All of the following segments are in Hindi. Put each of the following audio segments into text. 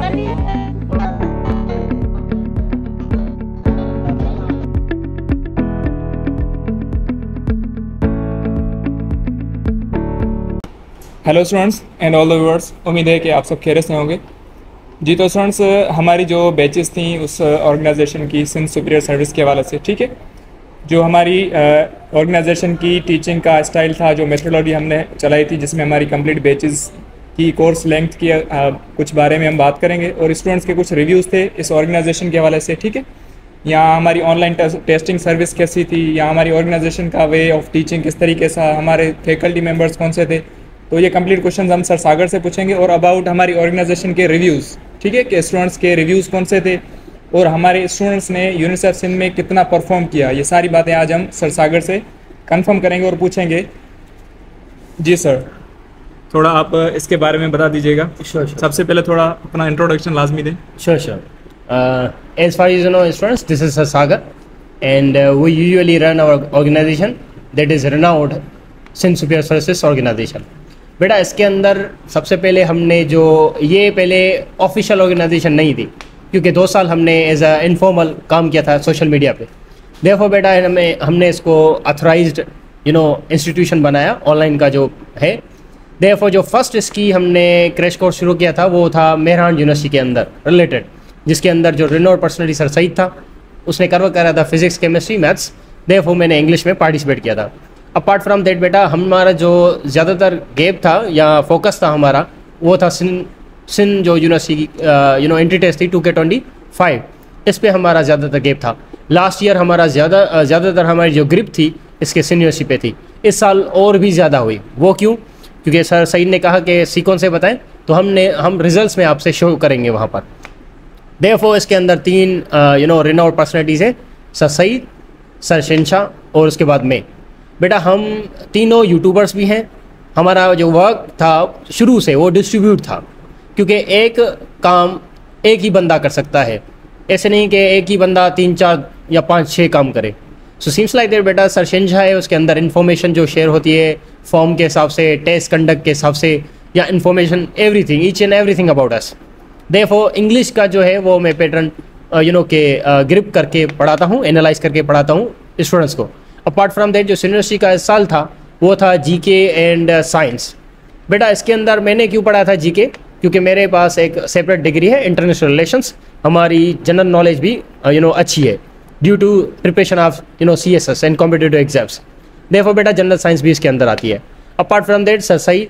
Hello students and all the viewers, उम्मीद है कि आप सब खैरियत से होंगे। जी तो स्टूडेंट्स, हमारी जो बैचेस थी उस ऑर्गेनाइजेशन की सिंध सुपीरियर सर्विस के हवाले से, ठीक है, जो हमारी ऑर्गेनाइजेशन की टीचिंग का स्टाइल था, जो मेथडोलॉजी हमने चलाई थी, जिसमें हमारी कंप्लीट बैचेस की कोर्स लेंथ की कुछ बारे में हम बात करेंगे और स्टूडेंट्स के कुछ रिव्यूज़ थे इस ऑर्गेनाइजेशन के हवाले से, ठीक है। यहाँ हमारी ऑनलाइन टेस्टिंग सर्विस कैसी थी, यहाँ हमारी ऑर्गेनाइजेशन का वे ऑफ टीचिंग किस तरीके से, हमारे फैकल्टी मेम्बर्स कौन से थे, तो ये कंप्लीट क्वेश्चन हम सर सागर से पूछेंगे। और अबाउट हमारी ऑर्गेनाइजेशन के रिव्यूज़, ठीक है, कि स्टूडेंट्स के रिव्यूज़ कौन से थे और हमारे स्टूडेंट्स ने यूनिसेफ सिंध में कितना परफॉर्म किया, ये सारी बातें आज हम सर सागर से कंफर्म करेंगे और पूछेंगे। जी सर, थोड़ा आप इसके बारे में बता दीजिएगा। Sure. सबसे पहले थोड़ा अपना इंट्रोडक्शन लाजमी दें। Sure. As far as you know, students, this is Sagar, and we usually run our organization that is renowned Sindh Superior Services Organization. बेटा, इसके अंदर सबसे पहले हमने जो ये पहले ऑफिशियल ऑर्गेनाइजेशन नहीं थी, क्योंकि 2 साल हमने एज अ इनफॉर्मल काम किया था सोशल मीडिया पे। देयरफॉर बेटा हमने इसको ऑथराइज्ड इंस्टीट्यूशन बनाया ऑनलाइन का जो है। देयरफॉर जो फर्स्ट इसकी हमने क्रैश कोर्स शुरू किया था वो था मेहरान यूनिवर्सिटी के अंदर रिलेटेड, जिसके अंदर जो रिनोड पर्सनली सर सईद था, उसने कवर करा था फिजिक्स, केमिस्ट्री, मैथ्स। देयरफॉर मैंने इंग्लिश में पार्टिसिपेट किया था। अपार्ट फ्रॉम दैट बेटा, हमारा जो ज़्यादातर गैप था या फोकस था हमारा, वो था सिंध जो यूनिवर्सिटी एंट्री टेस्ट थी 2K25, इस पे हमारा ज़्यादातर गैप था। लास्ट ईयर हमारा ज़्यादातर हमारी जो ग्रिप थी इसके सिंध यूनिवर्सिटी पे थी। इस साल और भी ज़्यादा हुई। वो क्यों? क्योंकि सर सईद ने कहा कि सीक्वेंस से बताएं, तो हम रिजल्ट्स में आपसे शो करेंगे वहाँ पर। देयरफॉर इसके अंदर 3 रिनाउंड पर्सनैलिटीज़ है, सर सईद, सर शहनशाह और उसके बाद मैं। बेटा, हम तीनों यूट्यूबर्स भी हैं। हमारा जो वर्क था शुरू से वो डिस्ट्रीब्यूट था, क्योंकि एक काम एक ही बंदा कर सकता है, ऐसे नहीं कि एक ही बंदा 3, 4 या 5, 6 काम करे। सो सीम्स लाइक दैट बेटा, सर शहनशाह है, उसके अंदर इन्फॉर्मेशन जो शेयर होती है फॉर्म के हिसाब से, टेस्ट कंडक्ट के हिसाब से, या information everything, each and everything about us. Therefore English का जो है वो मैं पैटर्न के ग्रिप करके पढ़ाता हूँ, एनालाइज करके पढ़ाता हूँ स्टूडेंट्स को। अपार्ट फ्रॉम दैट जो यूनिवर्सिटी का इस साल था वो था जीके एंड साइंस। बेटा, इसके अंदर मैंने क्यों पढ़ा था जीके? क्योंकि मेरे पास एक सेपरेट डिग्री है इंटरनेशनल रिलेशंस, हमारी जनरल नॉलेज भी अच्छी है due to preparation of CSS and competitive exams. Therefore बेटा जनरल साइंस भी इसके अंदर आती है। Apart from that sir Saeed,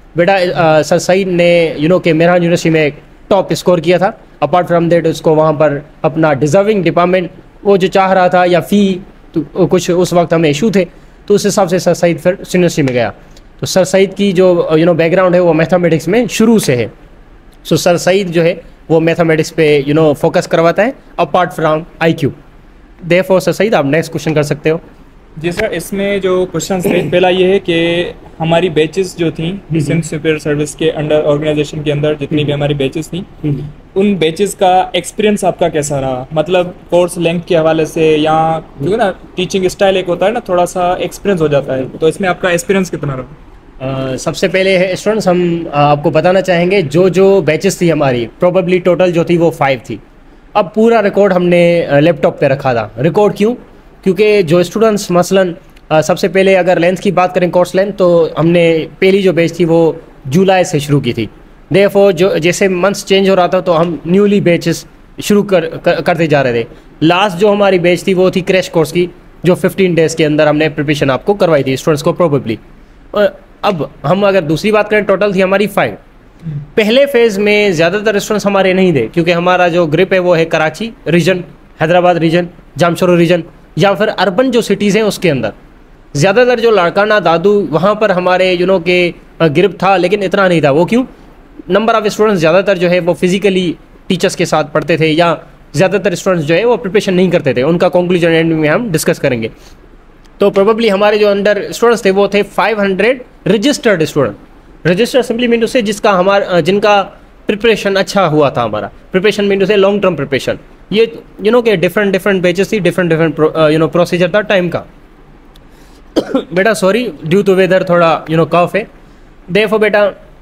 बेटा सर सईद ने कि मेहरान यूनिवर्सिटी में टॉप स्कोर किया था। अपार्ट फ्रॉम दैट उसको वहाँ पर अपना डिज़र्विंग डिपार्टमेंट वो जो चाह रहा था, या फ़ी तो कुछ उस वक्त हमें इशू थे, तो उस हिसाब से सर सईद फिर यूनिवर्सिटी में गया। तो सर सईद की जो बैकग्राउंड है वो मैथमेटिक्स में शुरू से है। सो सर सईद जो है वो मैथमेटिक्स पे फोकस करवाता है apart from IQ। Therefore sir Saeed, आप नेक्स्ट क्वेश्चन कर सकते हो। जी सर, इसमें जो क्वेश्चन थे, पहला ये है कि हमारी बैचेस जो थी सिंध सुपीरियर सर्विस के अंडर ऑर्गेनाइजेशन के अंदर जितनी भी हमारी बैचेस थी, उन बैचेस का एक्सपीरियंस आपका कैसा रहा? मतलब कोर्स लेंथ के हवाले से, या क्योंकि ना टीचिंग स्टाइल एक होता है ना, थोड़ा सा एक्सपीरियंस हो जाता है, तो इसमें आपका एक्सपीरियंस कितना रहा? सबसे पहले है स्टूडेंट्स, हम आपको बताना चाहेंगे जो बैचेस थी हमारी, प्रोबेबली टोटल जो थी वो 5 थी। अब पूरा रिकॉर्ड हमने लैपटॉप पे रखा था। रिकॉर्ड क्यों? क्योंकि जो स्टूडेंट्स मसलन सबसे पहले अगर लेंथ की बात करें, कोर्स लेंथ, तो हमने पहली जो बैच थी वो जुलाई से शुरू की थी। देयरफॉर जो जैसे मंथ्स चेंज हो रहा था तो हम न्यूली बैचेस शुरू करते जा रहे थे। लास्ट जो हमारी बैच थी वो थी क्रैश कोर्स की, जो 15 डेज़ के अंदर हमने प्रिपरेशन आपको करवाई थी स्टूडेंट्स को प्रोबेबली। अब हम अगर दूसरी बात करें, टोटल थी हमारी 5। पहले फेज़ में ज़्यादातर स्टूडेंट्स हमारे नहीं थे, क्योंकि हमारा जो ग्रिप है वो है Karachi region, Hyderabad region, Jamshoro region, या फिर अर्बन जो सिटीज़ हैं उसके अंदर। ज़्यादातर जो लाड़काना दादू वहाँ पर हमारे के ग्रिप था, लेकिन इतना नहीं था। वो क्यों? नंबर ऑफ़ स्टूडेंट्स ज़्यादातर जो है वो फिजिकली टीचर्स के साथ पढ़ते थे, या ज़्यादातर स्टूडेंट्स जो है वो प्रिपरेशन नहीं करते थे। उनका कंक्लूजन एंड में हम डिस्कस करेंगे। तो प्रोबेबली हमारे जो अंडर स्टूडेंट्स थे वो थे 500 registered student. Register simply mean to say जिनका प्रिपरेशन अच्छा हुआ था। हमारा preparation mean to say long term preparation. ये के डिफरेंट बैचेस थी, डिफरेंट प्रोसीजर था टाइम का। बेटा सॉरी, ड्यू टू वेदर थोड़ा कफ है। देयरफॉर बेटा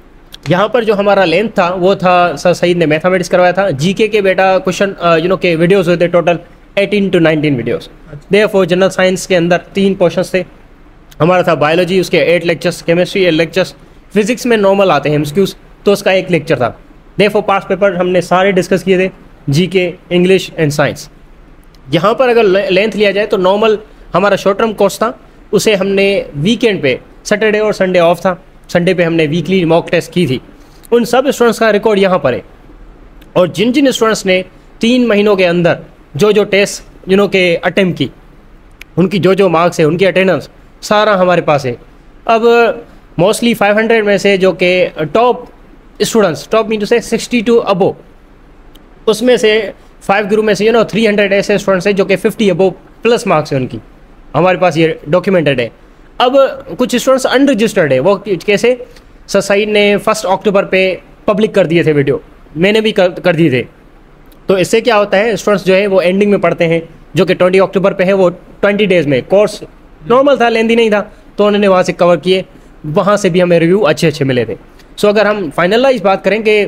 यहाँ पर जो हमारा लेंथ था वो था, सर सईद ने मैथमेटिक्स करवाया था। जीके के बेटा क्वेश्चन के वीडियोस होते total 18 to 19 videos. Therefore general science के अंदर 3 पोर्शंस थे। हमारा था बायोलॉजी, उसके 8 लेक्चर्स, केमिस्ट्री 8 लेक्चर्स, फिजिक्स में नॉर्मल आते हैं एमसीक्यूज, तो उसका 1 लेक्चर था। देयरफॉर पास्ट पेपर हमने सारे डिस्कस किए थे, जीके, इंग्लिश एंड साइंस। यहाँ पर अगर लेंथ लिया जाए तो नॉर्मल हमारा शॉर्ट टर्म कोर्स था, उसे हमने वीकेंड पे, सैटरडे और संडे ऑफ था, संडे पे हमने वीकली मॉक टेस्ट की थी। उन सब स्टूडेंट्स का रिकॉर्ड यहाँ पर है, और जिन जिन स्टूडेंट्स ने 3 महीनों के अंदर जो टेस्ट के अटेम्प्ट की, उनकी जो मार्क्स है, उनकी अटेंडेंस सारा हमारे पास है। अब मोस्टली 500 में से जो कि top students, top mean to say 62 अबो, उसमें से 5 ग्रुप में से 300 ऐसे स्टूडेंट्स हैं जो कि 50 अबो प्लस मार्क्स है उनकी, हमारे पास ये डॉक्यूमेंटेड है। अब कुछ स्टूडेंट्स अनरजिस्टर्ड है, वो कैसे? सर सईद ने 1 अक्टूबर पे पब्लिक कर दिए थे वीडियो, मैंने भी कर दिए थे। तो इससे क्या होता है, स्टूडेंट्स जो है वो एंडिंग में पढ़ते हैं, जो कि 20 अक्टूबर पे है, वो 20 डेज़ में कोर्स नॉर्मल था, लेंदी नहीं था, तो उन्होंने वहाँ से कवर किए, वहाँ से भी हमें रिव्यू अच्छे मिले थे। सो अगर हम फाइनलाइज बात करें कि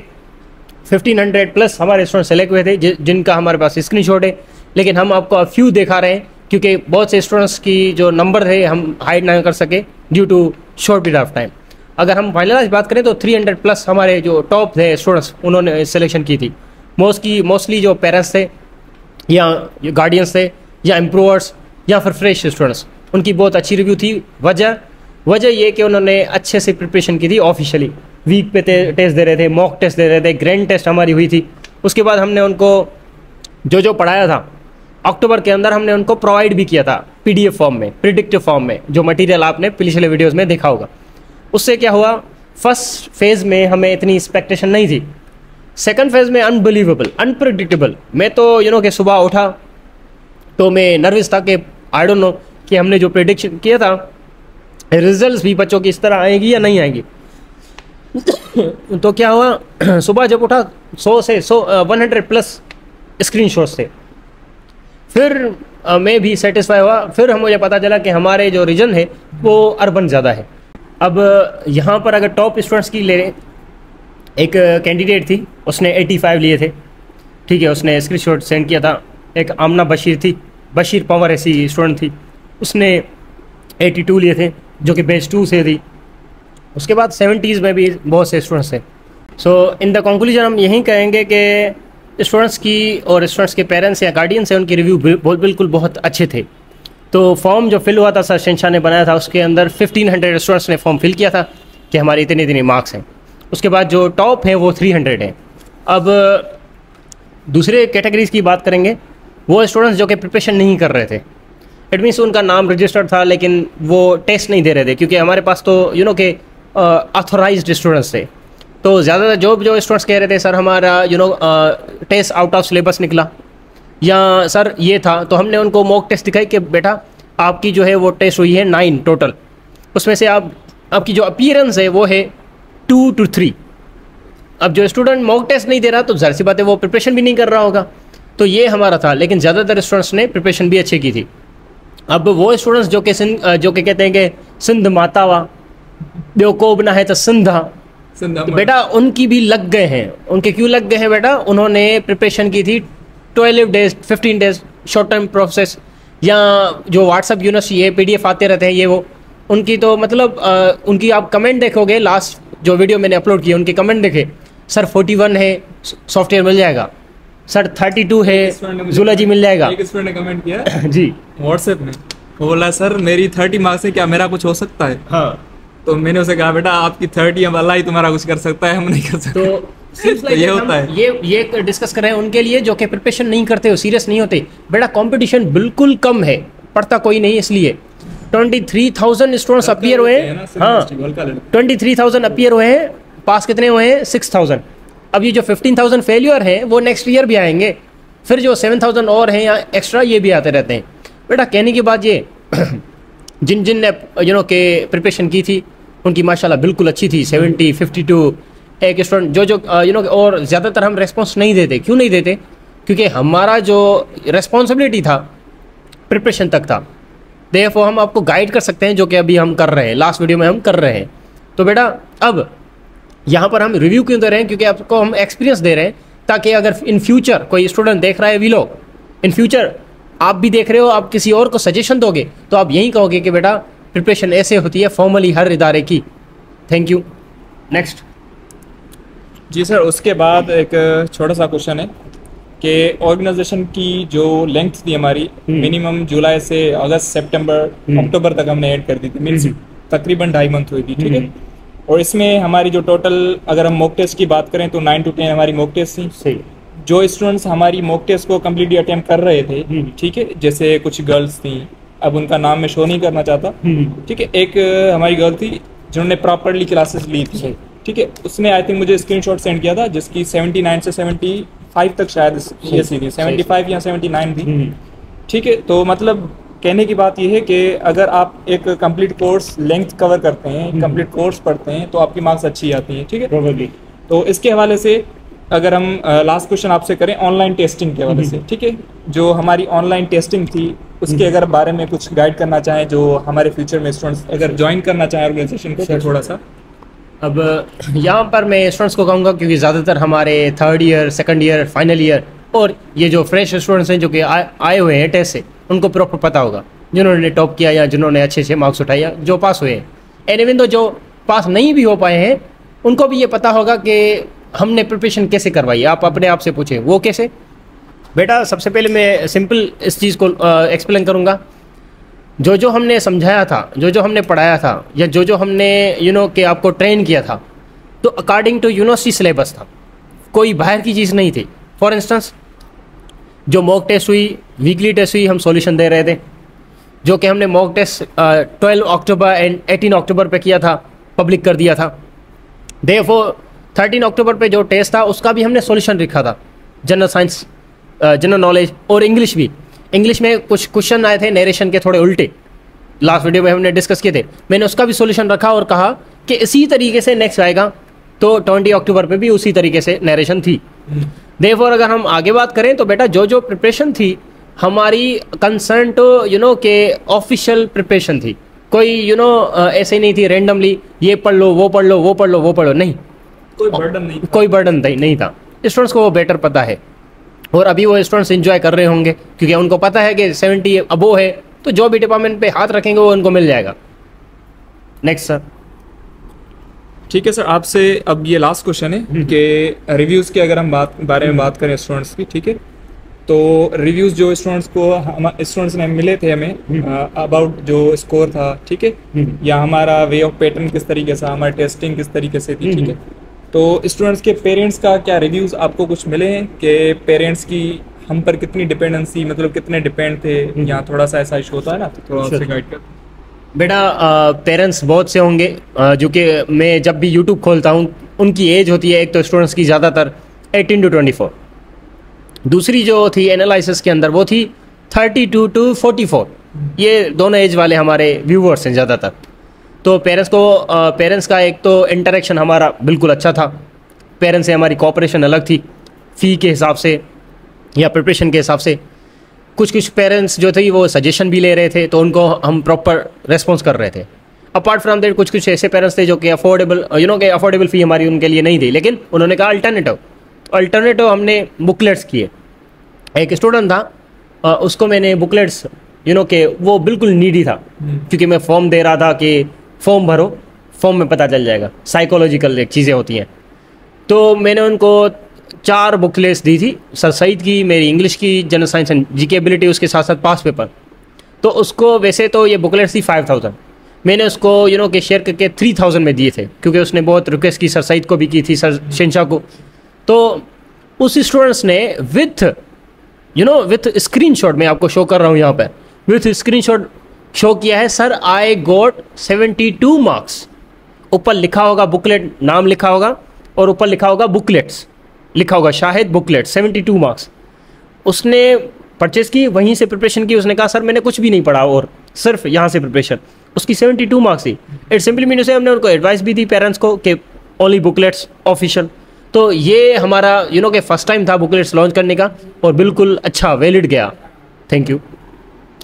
1500 प्लस हमारे स्टूडेंट सेलेक्ट हुए थे, जिनका हमारे पास स्क्रीनशॉट है, लेकिन हम आपको फ्यू दिखा रहे हैं क्योंकि बहुत से स्टूडेंट्स की जो नंबर है हम हाइड ना कर सके due to short period of time. अगर हम फाइनलाइज बात करें तो 300 प्लस हमारे जो टॉप थे स्टूडेंट्स, उन्होंने सिलेक्शन की थी। मोस्टली जो पेरेंट्स थे या गार्डियंस थे या इम्प्रूवर्स या फिर फ्रेश स्टूडेंट्स, उनकी बहुत अच्छी रिव्यू थी। वजह ये कि उन्होंने अच्छे से प्रिपरेशन की थी। ऑफिशियली वीक पे टेस्ट दे रहे थे, मॉक टेस्ट दे रहे थे, ग्रैंड टेस्ट हमारी हुई थी। उसके बाद हमने उनको जो पढ़ाया था अक्टूबर के अंदर हमने उनको प्रोवाइड भी किया था PDF फॉर्म में, प्रिडिक्टिव फॉर्म में, जो मटेरियल आपने पिछले वीडियोस में देखा होगा। उससे क्या हुआ, फर्स्ट फेज़ में हमें इतनी एक्सपेक्टेशन नहीं थी, सेकंड फेज़ में अनबिलीवेबल, अनप्रेडिक्टेबल। मैं तो कि सुबह उठा तो मैं नर्वस था कि आई डोंट नो कि हमने जो प्रेडिक्शन किया था रिजल्ट्स भी बच्चों की इस तरह आएंगी या नहीं आएंगी। तो क्या हुआ, सुबह जब उठा 100 से 100 प्लस स्क्रीनशॉट्स थे। फिर मैं भी सेटिस्फाई हुआ। फिर मुझे पता चला कि हमारे जो रीजन है वो अर्बन ज़्यादा है। अब यहाँ पर अगर टॉप स्टूडेंट्स की ले, एक कैंडिडेट थी, उसने 85 लिए थे, ठीक है, उसने स्क्रीनशॉट सेंड किया था। एक आमना बशीर थी, बशीर पवर ऐसी स्टूडेंट थी, उसने 82 लिए थे, जो कि बैच 2 से थी। उसके बाद 70s में भी बहुत से स्टूडेंट्स थे। सो इन द कंक्लूजन हम यही कहेंगे कि स्टूडेंट्स की और स्टूडेंट्स के पेरेंट्स या गार्डियंस हैं, उनके रिव्यू बिल्कुल बहुत अच्छे थे। तो फॉर्म जो फिल हुआ था, सर शहनशाह ने बनाया था, उसके अंदर 1500 स्टूडेंट्स ने फॉर्म फिल किया था कि हमारे इतने मार्क्स हैं। उसके बाद जो टॉप हैं वो 300 हैं। अब दूसरे कैटेगरीज की बात करेंगे, वो स्टूडेंट्स जो कि प्रिपरेशन नहीं कर रहे थे। इट मीन्स उनका नाम रजिस्टर्ड था लेकिन वो टेस्ट नहीं दे रहे थे, क्योंकि हमारे पास तो के ऑथोराइज्ड स्टूडेंट्स थे। तो ज़्यादातर जो स्टूडेंट्स कह रहे थे सर हमारा टेस्ट आउट ऑफ सिलेबस निकला, या सर ये था, तो हमने उनको मॉक टेस्ट दिखाई कि बेटा आपकी जो है वो टेस्ट हुई है 9 टोटल, उसमें से आपकी जो अपीयरेंस है वो है 2 to 3। अब जो स्टूडेंट मॉक टेस्ट नहीं दे रहा तो जाहिर सी बात है वो प्रिपरेशन भी नहीं कर रहा होगा। तो ये हमारा था, लेकिन ज़्यादातर स्टूडेंट्स ने प्रिपरेशन भी अच्छी की थी। अब वो स्टूडेंट्स जो कि कहते हैं कि सिंध मातावा बेवकूब ना है तो सिंधा, तो बेटा उनकी भी लग गए हैं। उनके क्यों लग गए हैं बेटा, उन्होंने प्रिपरेशन की थी 12 days 15 days short term process, या जो व्हाट्सअप यूनिवर्सिटी है PDF आते रहते हैं ये वो, उनकी तो मतलब उनकी आप कमेंट देखोगे, लास्ट जो वीडियो मैंने अपलोड किया उनके कमेंट देखे, सर 41 है सॉफ्टवेयर मिल जाएगा, सर 32 है जूलॉजी मिल जाएगा। एक स्टूडेंट ने कमेंट किया जी व्हाट्सएप में, वो बोला सर मेरी 30 मार्क्स है, क्या मेरा कुछ हो सकता है? हाँ, तो मैंने उसे कहा बेटा आपकी 30 है, अल्लाह ही तुम्हारा कुछ कर सकता है, हम नहीं कर सकते। तो ये होता है। ये डिस्कस कर रहे हैं उनके लिए जो कि प्रिपरेशन नहीं करते हो, सीरियस नहीं होते। बेटा कंपटीशन बिल्कुल कम है, पढ़ता कोई नहीं, इसलिए 23,000 स्टूडेंट्स अपीयर हुए हैं। हाँ 23,000 अपीयर हुए हैं, पास कितने हुए हैं? 6,000। अब ये जो 15,000 फेल्यूर हैं वो नेक्स्ट ईयर भी आएंगे, फिर जो 7,000 और हैं या एक्स्ट्रा ये भी आते रहते हैं। बेटा कहने की बात ये जिन ने के प्रिपरेशन की थी उनकी माशाल्लाह बिल्कुल अच्छी थी, 70, 52 एक स्टूडेंट जो और ज़्यादातर हम रेस्पॉन्स नहीं देते। क्यों नहीं देते? क्योंकि हमारा जो रेस्पॉन्सिबिलिटी था प्रिपरेशन तक था। देयरफॉर हम आपको गाइड कर सकते हैं, जो कि अभी हम कर रहे हैं, लास्ट वीडियो में हम कर रहे हैं। तो बेटा अब यहाँ पर हम रिव्यू क्यों दे रहे हैं, क्योंकि आपको हम एक्सपीरियंस दे रहे हैं, ताकि अगर इन फ्यूचर कोई स्टूडेंट देख रहा है वीलॉग, इन फ्यूचर आप भी देख रहे हो, आप किसी और को सजेशन दोगे तो आप यही कहोगे कि बेटा प्रिपरेशन ऐसे होती है फॉर्मली हर इदारे की। Thank you. नेक्स्ट। जी सर, उसके बाद एक छोटा सा क्वेश्चन है कि ऑर्गेनाइजेशन की जो लेंथ थी हमारी मिनिमम जुलाई से अगस्त सितंबर अक्टूबर तक हमने ऐड कर दी थी, मीन्स तकरीबन 2.5 मंथ हुई थी, ठीक है। और इसमें हमारी जो टोटल अगर हम मॉक टेस्ट की बात करें तो 9 to 10 हमारी मॉक टेस्ट थी। सही। जो स्टूडेंट्स हमारी मॉक टेस्ट को कम्प्लीटली अटेम्प्ट कर रहे थे, ठीक है, जैसे कुछ गर्ल्स थी, अब उनका नाम मैं शो नहीं करना चाहता, ठीक है। एक हमारी गर्ल थी जिन्होंने प्रॉपरली क्लासेस ली थी, ठीक है। उसने आई थिंक मुझे स्क्रीनशॉट सेंड किया था जिसकी 79 से 75 तक शायद सीएससी थी, 75 या 79 थी, ठीक है। तो मतलब कहने की बात यह है कि अगर आप एक कंप्लीट कोर्स लेंथ कवर करते हैं, कंप्लीट कोर्स पढ़ते हैं, तो आपकी मार्क्स अच्छी आती हैं, ठीक है। प्रोबेबली। तो इसके हवाले से अगर हम लास्ट क्वेश्चन आपसे करें ऑनलाइन टेस्टिंग के हवाले से, ठीक है, जो हमारी ऑनलाइन टेस्टिंग थी उसके अगर बारे में कुछ गाइड करना चाहें, जो हमारे फ्यूचर में स्टूडेंट्स अगर ज्वाइन करना चाहें ऑर्गेनाइजेशन को, तो थोड़ा सा। अब यहाँ पर मैं स्टूडेंट्स को कहूँगा, क्योंकि ज़्यादातर हमारे 3rd year, 2nd year, final year और ये जो फ्रेश स्टूडेंट्स हैं जो कि आए हुए हैं टेस्ट से, उनको प्रॉपर पता होगा, जिन्होंने टॉप किया या जिन्होंने अच्छे मार्क्स उठाए या जो पास हुए हैं। एंड इवन तो जो पास नहीं भी हो पाए हैं उनको भी ये पता होगा कि हमने प्रिपरेशन कैसे करवाई। आप अपने आप से पूछें वो कैसे। बेटा सबसे पहले मैं सिंपल इस चीज़ को एक्सप्लेन करूँगा। जो हमने समझाया था, जो हमने पढ़ाया था, या जो हमने कि आपको ट्रेन किया था, तो अकॉर्डिंग टू यूनिवर्सिटी सिलेबस था, कोई बाहर की चीज़ नहीं थी। फॉर इंस्टेंस जो मॉक टेस्ट हुई, वीकली टेस्ट हुई, हम सॉल्यूशन दे रहे थे, जो कि हमने mock test 12 October and 18 October पे किया था, पब्लिक कर दिया था। देयरफॉर 13 अक्टूबर पे जो टेस्ट था उसका भी हमने सॉल्यूशन लिखा था, जनरल साइंस, जनरल नॉलेज और इंग्लिश भी। इंग्लिश में कुछ क्वेश्चन आए थे नरेशन के थोड़े उल्टे, लास्ट वीडियो में हमने डिस्कस किए थे, मैंने उसका भी सॉल्यूशन रखा और कहा कि इसी तरीके से नेक्स्ट आएगा। तो 20 अक्टूबर पे भी उसी तरीके से नरेशन थी। देयरफॉर अगर हम आगे बात करें तो बेटा जो प्रिपरेशन थी हमारी कंसर्न टू के ऑफिशियल प्रिपरेशन थी, कोई ऐसे नहीं थी रैंडमली ये पढ़ लो वो पढ़ लो वो पढ़ लो वो पढ़ लो, नहीं, कोई बर्डन नहीं था। कोई बर्डन नहीं था। स्टूडेंट्स को वो बेटर पता है और अभी वो स्टूडेंट्स एंजॉय कर रहे होंगे, क्योंकि उनको पता है कि 70 अबो है तो जो भी डिपार्टमेंट पे हाथ रखेंगे वो उनको मिल जाएगा। Next sir. ठीक है सर, आपसे अब ये लास्ट क्वेश्चन है कि रिव्यूज़ के अगर हम बारे में बात करें स्टूडेंट्स की, ठीक है, तो रिव्यूज़ जो स्टूडेंट्स ने मिले थे हमें अबाउट जो स्कोर था, ठीक है, या हमारा वे ऑफ पैटर्न किस तरीके से, हमारी टेस्टिंग किस तरीके से थी, ठीक है। तो स्टूडेंट्स के पेरेंट्स का क्या रिव्यूज़ आपको कुछ मिले हैं कि पेरेंट्स की हम पर कितनी डिपेंडेंसी, मतलब कितने डिपेंड थे, यहाँ थोड़ा सा ऐसा इशू होता है ना, तो थोड़ा उससे गाइड कर। बेटा पेरेंट्स बहुत से होंगे जो कि मैं जब भी यूट्यूब खोलता हूँ उनकी एज होती है, एक तो स्टूडेंट्स की ज़्यादातर 18 to 24, दूसरी जो थी एनालिसिस के अंदर वो थी 32 to 44, ये दोनों एज वाले हमारे व्यूवर्स हैं ज़्यादातर। तो पेरेंट्स का एक तो इंटरेक्शन हमारा बिल्कुल अच्छा था, पेरेंट्स से हमारी कोऑपरेशन अलग थी, फ़ी के हिसाब से या प्रिपरेशन के हिसाब से। कुछ पेरेंट्स जो थे वो सजेशन भी ले रहे थे, तो उनको हम प्रॉपर रेस्पॉन्स कर रहे थे। अपार्ट फ्रॉम दैट कुछ ऐसे पेरेंट्स थे जो कि अफोर्डेबल फ़ी हमारी उनके लिए नहीं थी, लेकिन उन्होंने कहा अल्टरनेटिव हमने बुकलेट्स किए। एक स्टूडेंट था उसको मैंने बुकलेट्स कि वो बिल्कुल नीडी था, क्योंकि मैं फॉर्म दे रहा था कि फॉर्म भरो, फॉर्म में पता चल जाएगा, साइकोलॉजिकल एक चीज़ें होती हैं। तो मैंने उनको 4 बुकलेट्स दी थी, सर सईद की, मेरी इंग्लिश की, general science and GK ability, उसके साथ साथ पास पेपर। तो उसको वैसे तो ये बुकलेट्स थी 5000, मैंने उसको कि शेयर करके 3000 में दिए थे, क्योंकि उसने बहुत रिक्वेस्ट की, सर सईद को भी की थी, सर शहनशाह को। तो उस स्टूडेंट्स ने विथ स्क्रीनशॉट, मैं आपको शो कर रहा हूँ यहाँ पर, विथ स्क्रीनशॉट शो किया है, सर आई गॉट 72 मार्क्स। ऊपर लिखा होगा बुकलेट, नाम लिखा होगा, और ऊपर लिखा होगा बुकलेट्स, लिखा होगा शाहिद बुकलेट, 72 मार्क्स। उसने परचेज़ की, वहीं से प्रिपरेशन की। उसने कहा सर मैंने कुछ भी नहीं पढ़ा और सिर्फ यहाँ से प्रिपरेशन, उसकी 72 मार्क्स थी। इट सिंपली मीन से हमने उनको एडवाइस भी दी पेरेंट्स को कि ओनली बुकलेट्स ऑफिशियल। तो ये हमारा कि फर्स्ट टाइम था बुकलेट्स लॉन्च करने का, और बिल्कुल अच्छा वैलिड गया। Thank you.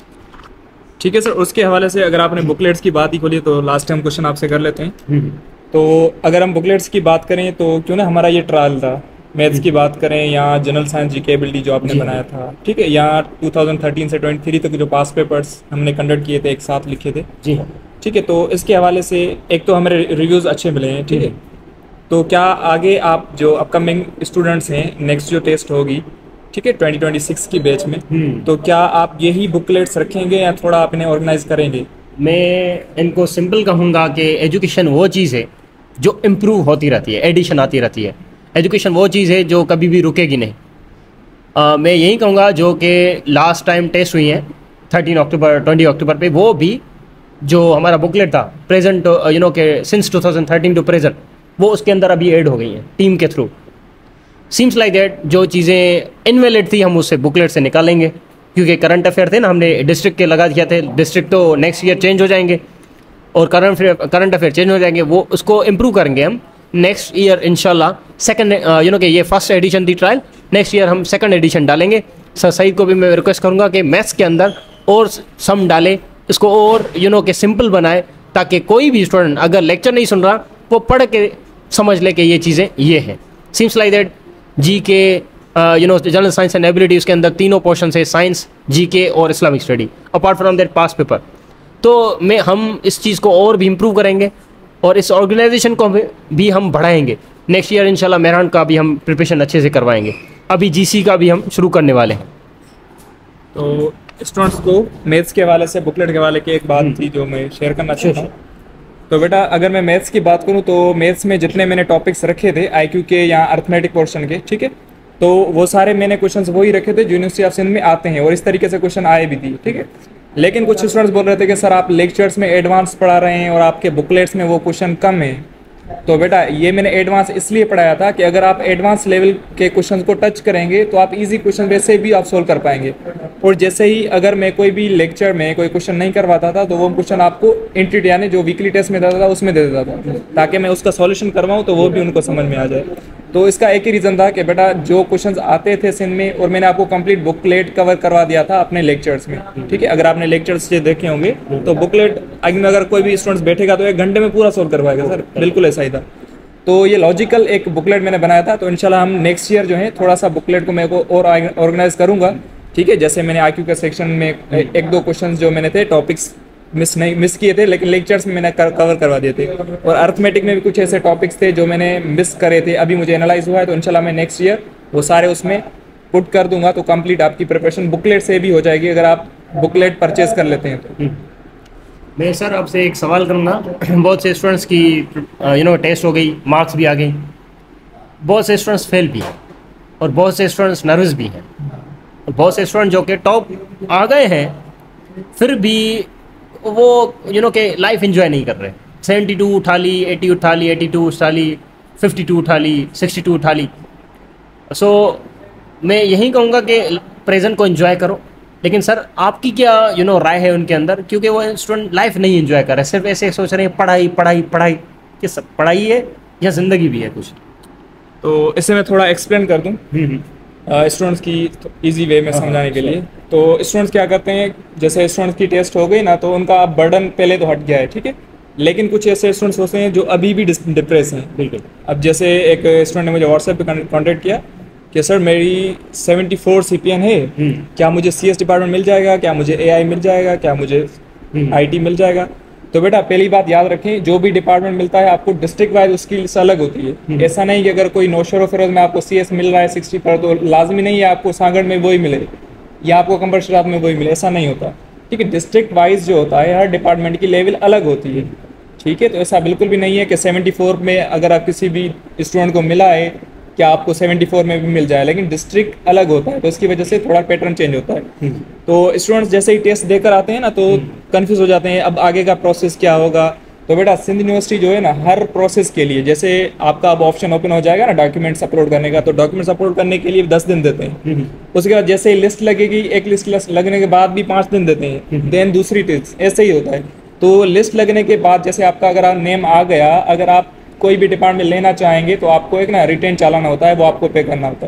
ठीक है सर, उसके हवाले से अगर आपने बुकलेट्स की बात ही खोली तो लास्ट टाइम क्वेश्चन आपसे कर लेते हैं तो अगर हम बुकलेट्स की बात करें तो क्यों ना हमारा ये ट्रायल था, मैथ्स की बात करें या जनरल साइंस जीके एबिलिटी जो आपने बनाया था, ठीक है, यहाँ 2013 से 23 तक जो पास पेपर्स हमने कंडक्ट किए थे एक साथ लिखे थे, जी हाँ। ठीक है। तो इसके हवाले से एक तो हमारे रिव्यूज़ अच्छे मिले हैं, ठीक है। तो क्या आगे आप जो अपकमिंग स्टूडेंट्स हैं, नेक्स्ट जो टेस्ट होगी, ठीक है, 2026 की बैच में, तो क्या आप यही बुकलेट्स रखेंगे या थोड़ा आप इन्हें ऑर्गेनाइज करेंगे? मैं इनको सिंपल कहूँगा कि एजुकेशन वो चीज़ है जो इम्प्रूव होती रहती है, एडिशन आती रहती है। एजुकेशन वो चीज़ है जो कभी भी रुकेगी नहीं। मैं यही कहूँगा जो कि लास्ट टाइम टेस्ट हुई हैं 13 अक्टूबर 20 अक्टूबर पे, वो भी जो हमारा बुकलेट था प्रेजेंट के सिंस 2013 टू प्रेजेंट, वो उसके अंदर अभी ऐड हो गई हैं टीम के थ्रू। सीम्स लाइक दैट जो चीज़ें इनवैलिड थी हम उससे बुकलेट से निकालेंगे, क्योंकि करंट अफेयर थे ना, हमने डिस्ट्रिक्ट के लगा दिया थे। डिस्ट्रिक्ट तो नेक्स्ट ईयर चेंज हो जाएंगे और करंट अफेयर चेंज हो जाएंगे, वो उसको इम्प्रूव करेंगे हम नेक्स्ट ईयर इंशाल्लाह। सेकंड कि ये फर्स्ट एडिशन थी ट्रायल, नेक्स्ट ईयर हम सेकंड एडिशन डालेंगे। सर सईद को भी मैं रिक्वेस्ट करूँगा कि मैथ्स के अंदर और सम डाले, इसको और कि सिंपल बनाए, ताकि कोई भी स्टूडेंट अगर लेक्चर नहीं सुन रहा वो पढ़ के समझ ले कि ये चीज़ें ये हैं। सीम्स लाइक दैट जी के जनरल साइंस एंड एबिलिटी, उसके अंदर तीनों पोर्शन है, साइंस, जी के और Islamic study, apart from that pass paper. तो हम इस चीज़ को और भी इम्प्रूव करेंगे और इस ऑर्गेनाइजेशन को भी हम बढ़ाएंगे। नेक्स्ट ईयर इंशाल्लाह मेहरान का भी हम प्रिपरेशन अच्छे से करवाएंगे। अभी जीसी का भी हम शुरू करने वाले हैं। तो स्टूडेंट्स को मैथ्स के हवाले से बुकलेट के हवाले की एक बात थी जो मैं शेयर करना चाहता हूँ। तो बेटा अगर मैं मैथ्स की बात करूँ तो मैथ्स में जितने मैंने टॉपिक्स रखे थे आईक्यू के या अर्थमेटिक पोर्शन के, ठीक है, तो वो सारे मैंने क्वेश्चंस वही रखे थे जो यूनिवर्सिटी ऑफ सिंध में आते हैं और इस तरीके से क्वेश्चन आए भी थे, ठीक है। लेकिन कुछ स्टूडेंट्स बोल रहे थे कि सर आप लेक्चर्स में एडवांस पढ़ा रहे हैं और आपके बुकलेट्स में वो क्वेश्चन कम है। तो बेटा ये मैंने एडवांस इसलिए पढ़ाया था कि अगर आप एडवांस लेवल के क्वेश्चंस को टच करेंगे तो आप इजी क्वेश्चन वैसे भी आप सोल्व कर पाएंगे। और जैसे ही अगर मैं कोई भी लेक्चर में कोई क्वेश्चन नहीं करवाता था तो वो क्वेश्चन आपको इंट्री यानी जो वीकली टेस्ट में देता था उसमें दे देता था, ताकि मैं उसका सॉल्यूशन करवाऊँ तो वो भी उनको समझ में आ जाए। तो इसका एक ही रीज़न था कि बेटा जो क्वेश्चंस आते थे सिंध में, और मैंने आपको कंप्लीट बुकलेट कवर करवा दिया था अपने लेक्चर्स में, ठीक है। अगर आपने लेक्चर्स देखे होंगे तो बुकलेट अगर कोई भी स्टूडेंट्स बैठेगा तो 1 घंटे में पूरा सोल्व करवाएगा सर, बिल्कुल ऐसा ही था। तो ये लॉजिकल एक बुकलेट मैंने बनाया था। तो इंशाल्लाह हम नेक्स्ट ईयर जो है थोड़ा सा बुकलेट को मैं को और ऑर्गेनाइज करूँगा, ठीक है। जैसे मैंने आईक्यू के सेक्शन में 1-2 क्वेश्चन जो मैंने थे टॉपिक्स मिस किए थे, लेकिन लेक्चर्स में मैंने कवर करवा दिए थे। और अर्थमेटिक में भी कुछ ऐसे टॉपिक्स थे जो मैंने मिस करे थे, अभी मुझे एनालाइज हुआ है। तो इंशाल्लाह मैं नेक्स्ट ईयर वो सारे उसमें पुट कर दूंगा, तो कंप्लीट आपकी प्रिपरेशन बुकलेट से भी हो जाएगी अगर आप बुकलेट परचेज कर लेते हैं तो। मैं सर आपसे एक सवाल करूँगा। बहुत से स्टूडेंट्स की टेस्ट हो गई, मार्क्स भी आ गई, बहुत से स्टूडेंट्स फेल भी हैं और बहुत से स्टूडेंट्स नर्वस भी हैं, और बहुत से स्टूडेंट जो कि टॉप आ गए हैं फिर भी वो कि लाइफ एंजॉय नहीं कर रहे। 72 उठा ली, 80 उठा ली, 82 उठा ली, 52 उठा ली, 62 उठा ली। सो मैं यही कहूँगा कि प्रेजेंट को एंजॉय करो। लेकिन सर आपकी क्या राय है उनके अंदर, क्योंकि वो स्टूडेंट लाइफ नहीं एंजॉय कर रहे, सिर्फ ऐसे सोच रहे हैं पढ़ाई पढ़ाई पढ़ाई, कि सब पढ़ाई है या ज़िंदगी भी है कुछ। तो इसे मैं थोड़ा एक्सप्लेन कर दूँ स्टूडेंट्स की इजी वे में समझाने के लिए। तो स्टूडेंट्स क्या करते हैं, जैसे स्टूडेंट्स की टेस्ट हो गई ना तो उनका बर्डन पहले तो हट गया है, ठीक है। लेकिन कुछ ऐसे स्टूडेंट्स होते हैं जो अभी भी डिप्रेस हैं। बिल्कुल। अब जैसे एक स्टूडेंट ने मुझे व्हाट्सएप पे कॉन्टेक्ट किया कि सर मेरी 74 CPN है, क्या मुझे CS डिपार्टमेंट मिल जाएगा, क्या मुझे AI मिल जाएगा, क्या मुझे IT मिल जाएगा। तो बेटा पहली बात याद रखें, जो भी डिपार्टमेंट मिलता है आपको डिस्ट्रिक्ट वाइज उसकी लिस्ट अलग होती है। ऐसा नहीं कि अगर कोई नौशहर फिरोज में आपको CS मिल रहा है 60 पर तो लाजमी नहीं है आपको सांगड़ में वही मिले या आपको कंबर शराब में वही मिले, ऐसा नहीं होता, ठीक है। डिस्ट्रिक्ट वाइज जो होता है हर डिपार्टमेंट की लेवल अलग होती है, ठीक है। तो ऐसा बिल्कुल भी नहीं है कि 74 में अगर आप किसी भी स्टूडेंट को मिला है क्या आपको 74 में भी मिल जाए, लेकिन डिस्ट्रिक्ट अलग होता है तो इसकी वजह से थोड़ा पैटर्न चेंज होता है। तो स्टूडेंट्स जैसे ही टेस्ट देकर आते हैं ना तो कंफ्यूज हो जाते हैं अब आगे का प्रोसेस क्या होगा। तो बेटा सिंध यूनिवर्सिटी जो है ना हर प्रोसेस के लिए, जैसे आपका अब ऑप्शन ओपन हो जाएगा ना डॉक्यूमेंट्स अपलोड करने का, तो डॉक्यूमेंट्स अपलोड करने के लिए 10 दिन देते हैं। उसके बाद जैसे ही लिस्ट लगेगी, एक लिस्ट लगने के बाद भी 5 दिन देते हैं, देन दूसरी टेस्ट, ऐसे ही होता है। तो लिस्ट लगने के बाद जैसे आपका अगर नेम आ गया, अगर आप कोई भी डिपार्टमेंट लेना चाहेंगे तो आपको एक ना रिटेन चालान होता है, वो आपको पे करना होता है,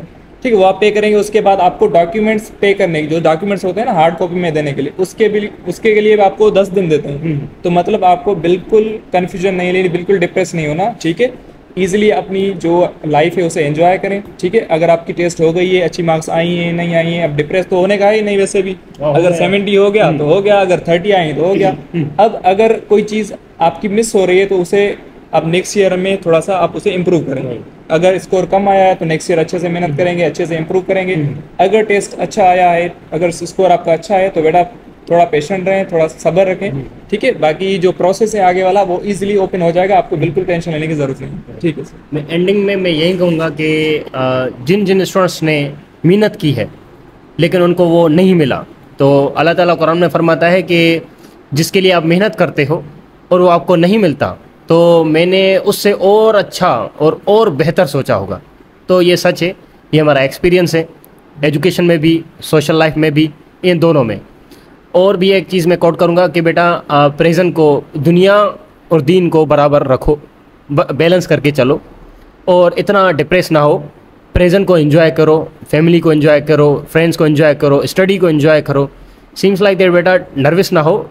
ठीक है, वो आप पे करेंगे। उसके बाद आपको डॉक्यूमेंट्स पे करने के, जो डॉक्यूमेंट्स होते हैं ना हार्ड कॉपी में देने के लिए, उसके लिए आपको 10 दिन देते हैं। तो मतलब आपको बिल्कुल कन्फ्यूजन नहीं लेनी, बिल्कुल डिप्रेस नहीं होना, ठीक है। ईजिली अपनी जो लाइफ है उसे एंजॉय करें, ठीक है। अगर आपकी टेस्ट हो गई है, अच्छी मार्क्स आई हैं नहीं आई हैं, अब डिप्रेस तो होने का ही नहीं वैसे भी। अगर 70 हो गया तो हो गया, अगर 30 आई तो हो गया। अब अगर कोई चीज़ आपकी मिस हो रही है तो उसे अब नेक्स्ट ईयर में थोड़ा सा आप उसे इम्प्रूव करेंगे। अगर स्कोर कम आया है तो नेक्स्ट ईयर अच्छे से मेहनत करेंगे, अच्छे से इम्प्रूव करेंगे। अगर टेस्ट अच्छा आया है, अगर स्कोर आपका अच्छा है तो बेटा थोड़ा पेशेंट रहें, थोड़ा सब्र रखें, ठीक है। बाकी जो प्रोसेस है आगे वाला वो इजीली ओपन हो जाएगा, आपको बिल्कुल टेंशन लेने की ज़रूरत नहीं, ठीक है सर। मैं एंडिंग में मैं यही कहूँगा कि जिन जिन स्टूडेंट्स ने मेहनत की है लेकिन उनको वो नहीं मिला, तो अल्लाह ताला कुरान में फरमाता है कि जिसके लिए आप मेहनत करते हो और वो आपको नहीं मिलता, तो मैंने उससे और अच्छा और बेहतर सोचा होगा। तो ये सच है, ये हमारा एक्सपीरियंस है, एजुकेशन में भी, सोशल लाइफ में भी, इन दोनों में। और भी एक चीज़ मैं कोट करूँगा कि बेटा प्रेजेंट को, दुनिया और दीन को बराबर रखो, बैलेंस करके चलो और इतना डिप्रेस ना हो। प्रेजेंट को एंजॉय करो, फैमिली को एंजॉय करो, फ्रेंड्स को एंजॉय करो, स्टडी को एंजॉय करो। सीम्स लाइक दैट बेटा नर्वस ना हो,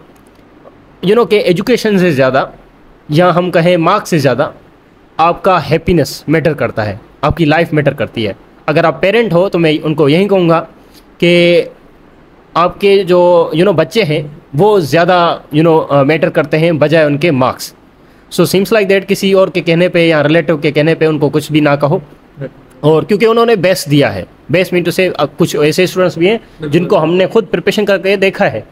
यू नो कि एजुकेशन से ज़्यादा या हम कहें मार्क्स से ज़्यादा आपका हैप्पीनेस मैटर करता है, आपकी लाइफ मैटर करती है। अगर आप पेरेंट हो तो मैं उनको यही कहूँगा कि आपके जो बच्चे हैं वो ज़्यादा मैटर करते हैं बजाय उनके marks. So seems like that किसी और के कहने पे या रिलेटिव के कहने पे उनको कुछ भी ना कहो, और क्योंकि उन्होंने बेस्ट दिया है। बेस्ट मीन टू से कुछ ऐसे स्टूडेंट्स भी हैं जिनको हमने खुद प्रिपरेशन करके देखा है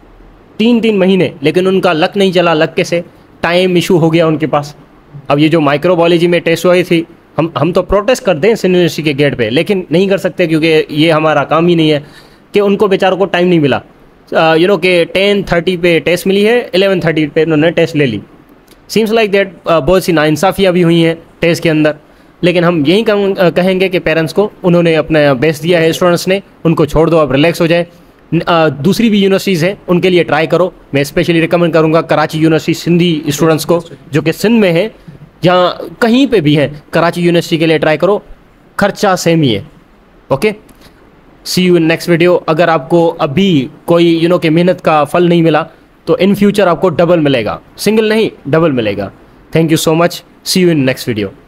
3-3 महीने, लेकिन उनका लक नहीं चला, लक कैसे, टाइम इशू हो गया उनके पास। अब ये जो माइक्रोबायोलॉजी में टेस्ट हुई थी, हम तो प्रोटेस्ट करते हैं यूनिवर्सिटी के गेट पे, लेकिन नहीं कर सकते क्योंकि ये हमारा काम ही नहीं है कि उनको बेचारों को टाइम नहीं मिला। कि 10:30 पे टेस्ट मिली है, 11:30 पे उन्होंने टेस्ट ले ली। सीम्स लाइक दैट बहुत सी नाइंसाफ़ियाँ भी हुई हैं टेस्ट के अंदर, लेकिन हम यही कहेंगे कि पेरेंट्स को, उन्होंने अपना बेस्ट दिया है स्टूडेंट्स ने, उनको छोड़ दो, अब रिलैक्स हो जाए। दूसरी भी यूनिवर्सिटीज़ हैं उनके लिए ट्राई करो। मैं स्पेशली रिकमेंड करूँगा कराची यूनिवर्सिटी सिंधी स्टूडेंट्स को जो कि सिंध में है या कहीं पे भी हैं, कराची यूनिवर्सिटी के लिए ट्राई करो, खर्चा सेम ही है। Okay, see you in next video. अगर आपको अभी कोई कि मेहनत का फल नहीं मिला तो इन फ्यूचर आपको डबल मिलेगा, सिंगल नहीं डबल मिलेगा। Thank you so much, see you in next video.